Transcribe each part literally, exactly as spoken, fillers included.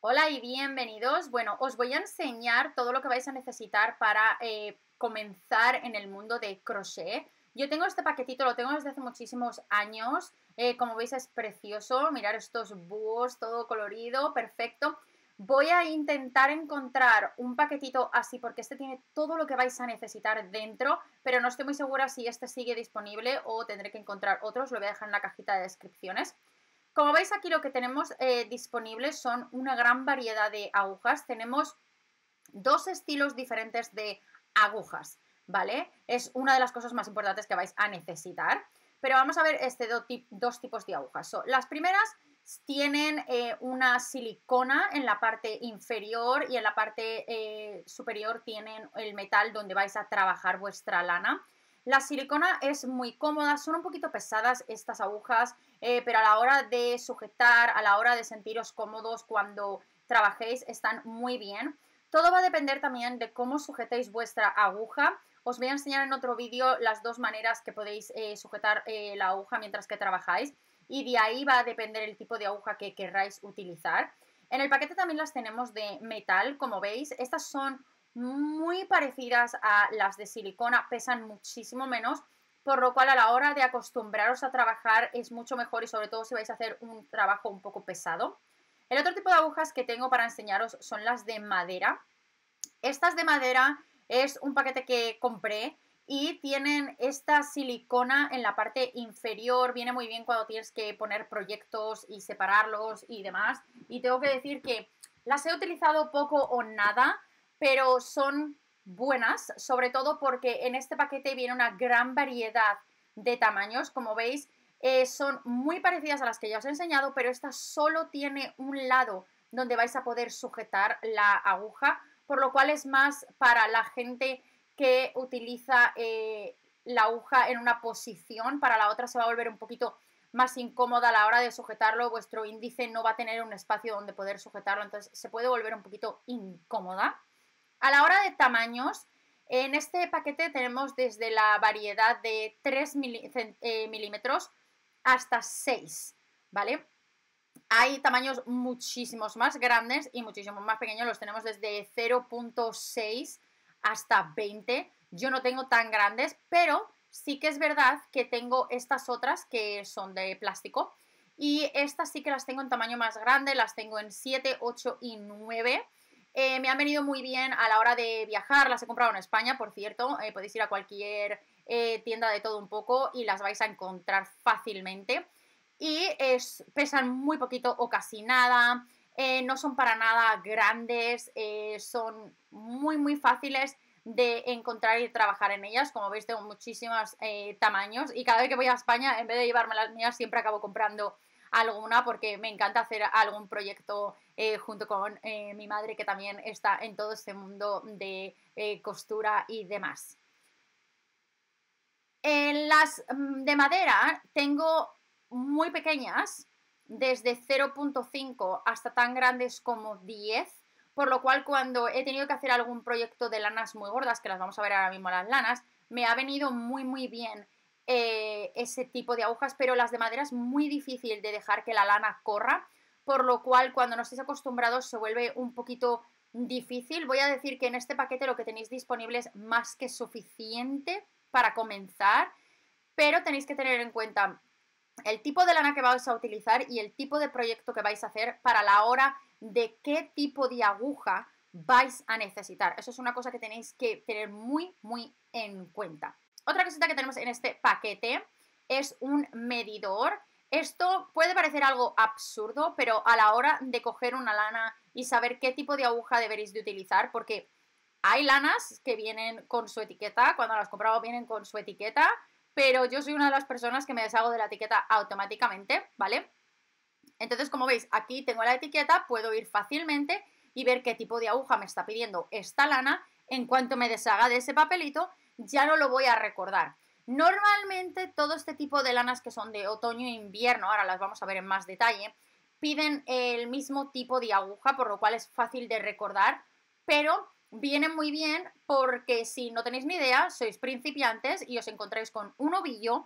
Hola y bienvenidos. Bueno, os voy a enseñar todo lo que vais a necesitar para eh, comenzar en el mundo de crochet. Yo tengo este paquetito, lo tengo desde hace muchísimos años. Eh, como veis es precioso. Mirar estos búhos, todo colorido, perfecto. Voy a intentar encontrar un paquetito así porque este tiene todo lo que vais a necesitar dentro, pero no estoy muy segura si este sigue disponible o tendré que encontrar otros. Lo voy a dejar en la cajita de descripciones. Como veis aquí lo que tenemos eh, disponible son una gran variedad de agujas. Tenemos dos estilos diferentes de agujas, ¿vale? Es una de las cosas más importantes que vais a necesitar. Pero vamos a ver este do tip, dos tipos de agujas. So, las primeras tienen eh, una silicona en la parte inferior y en la parte eh, superior tienen el metal donde vais a trabajar vuestra lana. La silicona es muy cómoda, son un poquito pesadas estas agujas, eh, pero a la hora de sujetar, a la hora de sentiros cómodos cuando trabajéis, están muy bien. Todo va a depender también de cómo sujetéis vuestra aguja. Os voy a enseñar en otro vídeo las dos maneras que podéis eh, sujetar eh, la aguja mientras que trabajáis y de ahí va a depender el tipo de aguja que querráis utilizar. En el paquete también las tenemos de metal, como veis. Estas son muy parecidas a las de silicona, pesan muchísimo menos, por lo cual a la hora de acostumbraros a trabajar es mucho mejor y sobre todo si vais a hacer un trabajo un poco pesado. El otro tipo de agujas que tengo para enseñaros son las de madera. Estas de madera es un paquete que compré y tienen esta silicona en la parte inferior, viene muy bien cuando tienes que poner proyectos y separarlos y demás. Y tengo que decir que las he utilizado poco o nada, pero son buenas, sobre todo porque en este paquete viene una gran variedad de tamaños. Como veis, eh, son muy parecidas a las que ya os he enseñado, pero esta solo tiene un lado donde vais a poder sujetar la aguja, por lo cual es más para la gente que utiliza eh, la aguja en una posición. Para la otra se va a volver un poquito más incómoda a la hora de sujetarlo, vuestro índice no va a tener un espacio donde poder sujetarlo, entonces se puede volver un poquito incómoda. A la hora de tamaños, en este paquete tenemos desde la variedad de tres milímetros hasta seis, ¿vale? Hay tamaños muchísimos más grandes y muchísimos más pequeños, los tenemos desde cero punto seis hasta veinte. Yo no tengo tan grandes, pero sí que es verdad que tengo estas otras que son de plástico y estas sí que las tengo en tamaño más grande, las tengo en siete, ocho y nueve. Eh, me han venido muy bien a la hora de viajar, las he comprado en España, por cierto, eh, podéis ir a cualquier eh, tienda de todo un poco y las vais a encontrar fácilmente. Y es, pesan muy poquito o casi nada, eh, no son para nada grandes, eh, son muy muy fáciles de encontrar y trabajar en ellas. Como veis tengo muchísimos eh, tamaños y cada vez que voy a España, en vez de llevarme las mías, siempre acabo comprando alguna porque me encanta hacer algún proyecto eh, junto con eh, mi madre, que también está en todo este mundo de eh, costura y demás. En las de madera tengo muy pequeñas, desde cero punto cinco hasta tan grandes como diez, por lo cual cuando he tenido que hacer algún proyecto de lanas muy gordas, que las vamos a ver ahora mismo las lanas, me ha venido muy muy bien eh, ese tipo de agujas, pero las de madera es muy difícil de dejar que la lana corra, por lo cual cuando no estéis acostumbrados se vuelve un poquito difícil. Voy a decir que en este paquete lo que tenéis disponible es más que suficiente para comenzar, pero tenéis que tener en cuenta el tipo de lana que vais a utilizar y el tipo de proyecto que vais a hacer para la hora de qué tipo de aguja vais a necesitar. Eso es una cosa que tenéis que tener muy, muy en cuenta. Otra cosita que tenemos en este paquete es un medidor. Esto puede parecer algo absurdo, pero a la hora de coger una lana y saber qué tipo de aguja deberéis de utilizar, porque hay lanas que vienen con su etiqueta, cuando las compramos vienen con su etiqueta, pero yo soy una de las personas que me deshago de la etiqueta automáticamente, ¿vale? Entonces, como veis, aquí tengo la etiqueta, puedo ir fácilmente y ver qué tipo de aguja me está pidiendo esta lana. En cuanto me deshaga de ese papelito, ya no lo voy a recordar. Normalmente todo este tipo de lanas que son de otoño e invierno, ahora las vamos a ver en más detalle, piden el mismo tipo de aguja, por lo cual es fácil de recordar, pero viene muy bien porque si no tenéis ni idea, sois principiantes y os encontráis con un ovillo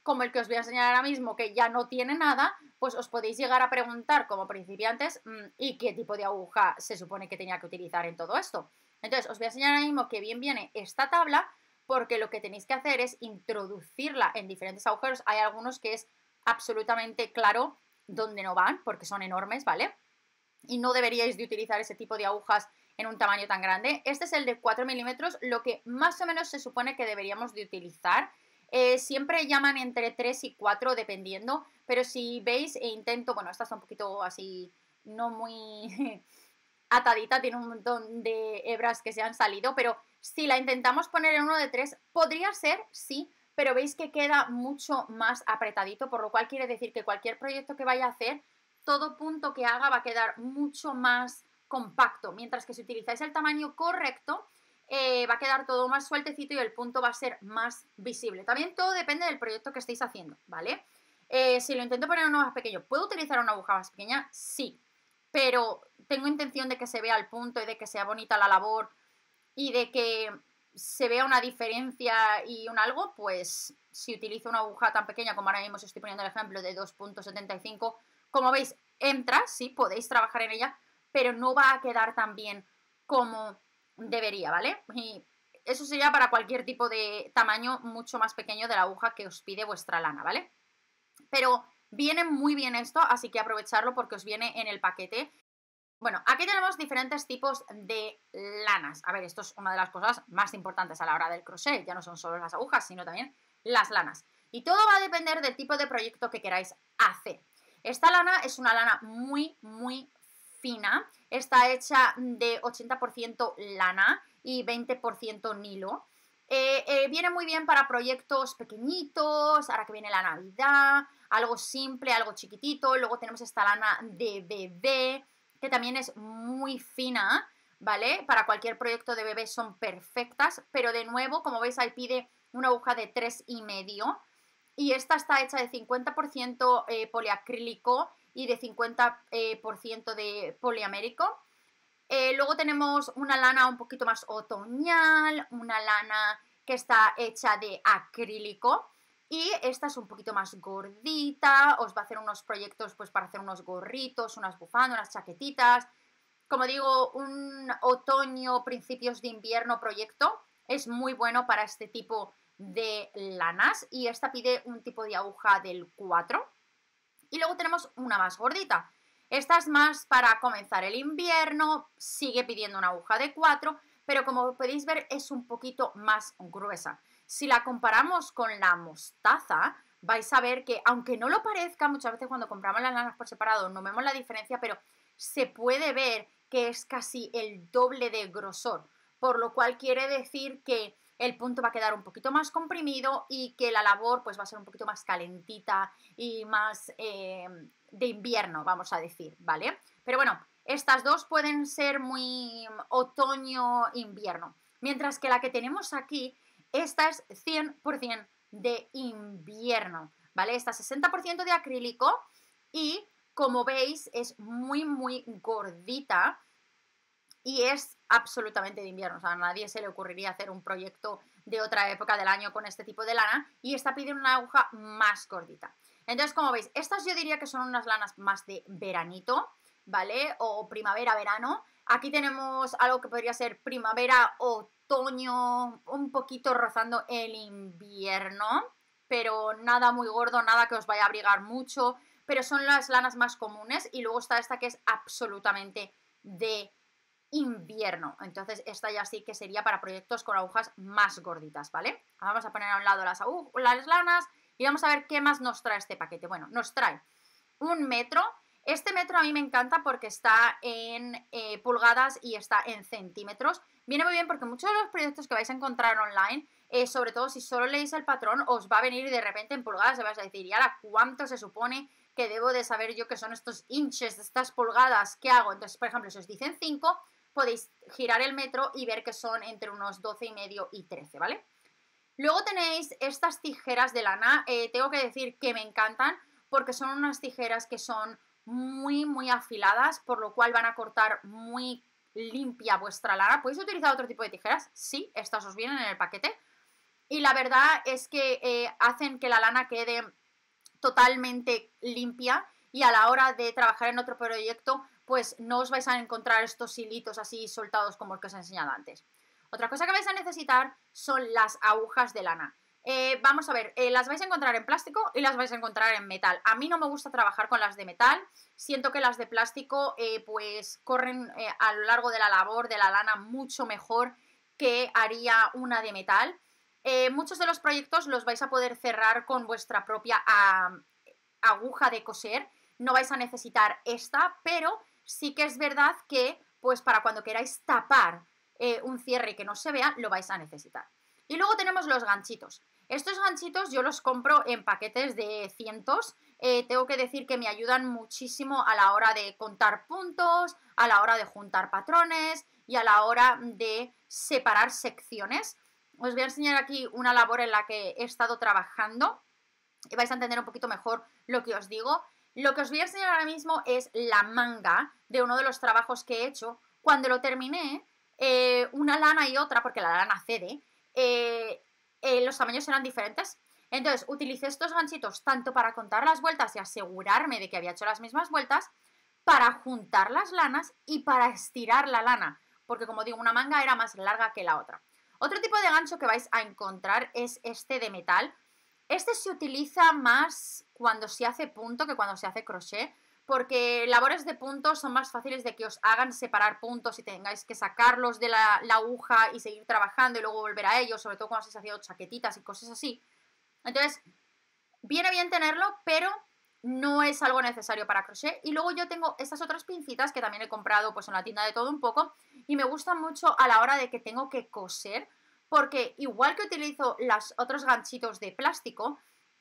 como el que os voy a enseñar ahora mismo, que ya no tiene nada, pues os podéis llegar a preguntar como principiantes mmm, y qué tipo de aguja se supone que tenía que utilizar en todo esto. Entonces, os voy a enseñar ahora mismo que bien viene esta tabla, porque lo que tenéis que hacer es introducirla en diferentes agujeros. Hay algunos que es absolutamente claro dónde no van, porque son enormes, ¿vale? Y no deberíais de utilizar ese tipo de agujas en un tamaño tan grande. Este es el de cuatro milímetros, lo que más o menos se supone que deberíamos de utilizar. Eh, siempre llaman entre tres y cuatro dependiendo, pero si veis e intento, bueno, esta está un poquito así, no muy atadita, tiene un montón de hebras que se han salido, pero si la intentamos poner en uno de tres, podría ser, sí, pero veis que queda mucho más apretadito, por lo cual quiere decir que cualquier proyecto que vaya a hacer, todo punto que haga va a quedar mucho más compacto, mientras que si utilizáis el tamaño correcto, eh, va a quedar todo más sueltecito y el punto va a ser más visible. También todo depende del proyecto que estéis haciendo, ¿vale? Eh, si lo intento poner uno más pequeño, ¿puedo utilizar una aguja más pequeña? Sí, pero tengo intención de que se vea el punto y de que sea bonita la labor y de que se vea una diferencia y un algo, pues si utilizo una aguja tan pequeña como ahora mismo os estoy poniendo el ejemplo de dos punto setenta y cinco, como veis, entra, sí, podéis trabajar en ella, pero no va a quedar tan bien como debería, ¿vale? Y eso sería para cualquier tipo de tamaño mucho más pequeño de la aguja que os pide vuestra lana, ¿vale? Pero viene muy bien esto, así que aprovecharlo porque os viene en el paquete. Bueno, aquí tenemos diferentes tipos de lanas. A ver, esto es una de las cosas más importantes a la hora del crochet. Ya no son solo las agujas, sino también las lanas. Y todo va a depender del tipo de proyecto que queráis hacer. Esta lana es una lana muy, muy fina. Está hecha de ochenta por ciento lana y veinte por ciento nilo. Eh, eh, viene muy bien para proyectos pequeñitos, ahora que viene la Navidad, algo simple, algo chiquitito. Luego tenemos esta lana de bebé, que también es muy fina, ¿vale? Para cualquier proyecto de bebé son perfectas, pero de nuevo, como veis, ahí pide una aguja de tres y medio y esta está hecha de cincuenta por ciento eh, poliacrílico y de cincuenta por ciento eh, de poliamérico. Eh, luego tenemos una lana un poquito más otoñal, una lana que está hecha de acrílico. Y esta es un poquito más gordita, os va a hacer unos proyectos pues para hacer unos gorritos, unas bufandas, unas chaquetitas. Como digo, un otoño, principios de invierno proyecto es muy bueno para este tipo de lanas. Y esta pide un tipo de aguja del cuatro. Y luego tenemos una más gordita. Esta es más para comenzar el invierno, sigue pidiendo una aguja de cuatro, pero como podéis ver es un poquito más gruesa. Si la comparamos con la mostaza, vais a ver que, aunque no lo parezca, muchas veces cuando compramos las lanas por separado no vemos la diferencia, pero se puede ver que es casi el doble de grosor, por lo cual quiere decir que el punto va a quedar un poquito más comprimido y que la labor pues va a ser un poquito más calentita y más eh, de invierno, vamos a decir, ¿vale? Pero bueno, estas dos pueden ser muy otoño-invierno, mientras que la que tenemos aquí, esta es cien por ciento de invierno, ¿vale? Esta es sesenta por ciento de acrílico y, como veis, es muy, muy gordita y es absolutamente de invierno. O sea, a nadie se le ocurriría hacer un proyecto de otra época del año con este tipo de lana y esta pide una aguja más gordita. Entonces, como veis, estas yo diría que son unas lanas más de veranito, ¿vale? O primavera-verano. Aquí tenemos algo que podría ser primavera-otoño, un poquito rozando el invierno, pero nada muy gordo, nada que os vaya a abrigar mucho, pero son las lanas más comunes. Y luego está esta que es absolutamente de invierno. Entonces esta ya sí que sería para proyectos con agujas más gorditas, ¿vale? Vamos a poner a un lado las, las lanas y vamos a ver qué más nos trae este paquete. Bueno, nos trae un metro. Este metro a mí me encanta porque está en eh, pulgadas y está en centímetros. Viene muy bien porque muchos de los proyectos que vais a encontrar online, eh, sobre todo si solo leéis el patrón, os va a venir de repente en pulgadas y vais a decir, ¿y ahora cuánto se supone que debo de saber yo que son estos inches, estas pulgadas? ¿Qué hago? Entonces, por ejemplo, si os dicen cinco, podéis girar el metro y ver que son entre unos doce y medio y trece, ¿vale? Luego tenéis estas tijeras de lana. Eh, tengo que decir que me encantan porque son unas tijeras que son muy, muy afiladas, por lo cual van a cortar muy limpia vuestra lana. ¿Podéis utilizar otro tipo de tijeras? Sí, estas os vienen en el paquete. y la verdad es que eh, hacen que la lana quede totalmente limpia y a la hora de trabajar en otro proyecto pues no os vais a encontrar estos hilitos así soltados como el que os he enseñado antes. Otra cosa que vais a necesitar son las agujas de lana. Eh, vamos a ver, eh, las vais a encontrar en plástico y las vais a encontrar en metal. A mí no me gusta trabajar con las de metal, siento que las de plástico eh, pues corren eh, a lo largo de la labor de la lana mucho mejor que haría una de metal. Eh, muchos de los proyectos los vais a poder cerrar con vuestra propia uh, aguja de coser, no vais a necesitar esta, pero sí que es verdad que pues para cuando queráis tapar eh, un cierre que no se vea, lo vais a necesitar. Y luego tenemos los ganchitos. Estos ganchitos yo los compro en paquetes de cientos. Eh, tengo que decir que me ayudan muchísimo a la hora de contar puntos, a la hora de juntar patrones y a la hora de separar secciones. Os voy a enseñar aquí una labor en la que he estado trabajando y vais a entender un poquito mejor lo que os digo. Lo que os voy a enseñar ahora mismo es la manga de uno de los trabajos que he hecho. Cuando lo terminé, eh, una lana y otra, porque la lana cede, eh, eh, los tamaños eran diferentes. Entonces utilicé estos ganchitos tanto para contar las vueltas y asegurarme de que había hecho las mismas vueltas, para juntar las lanas y para estirar la lana, porque como digo, una manga era más larga que la otra. Otro tipo de gancho que vais a encontrar es este de metal. Este se utiliza más cuando se hace punto que cuando se hace crochet, porque labores de puntos son más fáciles de que os hagan separar puntos y tengáis que sacarlos de la, la aguja y seguir trabajando y luego volver a ellos, sobre todo cuando estáis haciendo chaquetitas y cosas así. Entonces, viene bien tenerlo, pero no es algo necesario para crochet. Y luego yo tengo estas otras pincitas que también he comprado pues en la tienda de Todo Un Poco y me gustan mucho a la hora de que tengo que coser, porque igual que utilizo los otros ganchitos de plástico,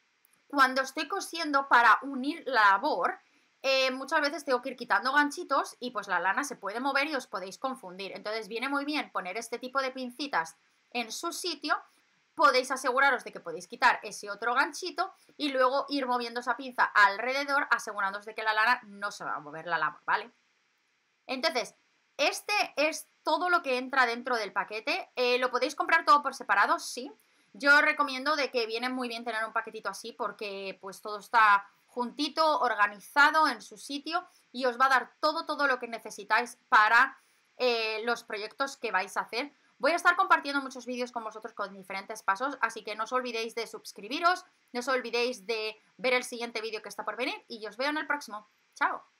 cuando estoy cosiendo para unir la labor, eh, muchas veces tengo que ir quitando ganchitos y pues la lana se puede mover y os podéis confundir. Entonces viene muy bien poner este tipo de pincitas en su sitio. Podéis aseguraros de que podéis quitar ese otro ganchito y luego ir moviendo esa pinza alrededor, asegurándoos de que la lana no se va a mover la labor, ¿vale? Entonces, este es todo lo que entra dentro del paquete. Eh, ¿Lo podéis comprar todo por separado? Sí. Yo os recomiendo de que viene muy bien tener un paquetito así porque pues todo está juntito, organizado en su sitio y os va a dar todo, todo lo que necesitáis para eh, los proyectos que vais a hacer. Voy a estar compartiendo muchos vídeos con vosotros con diferentes pasos, así que no os olvidéis de suscribiros, no os olvidéis de ver el siguiente vídeo que está por venir y os veo en el próximo. ¡Chao!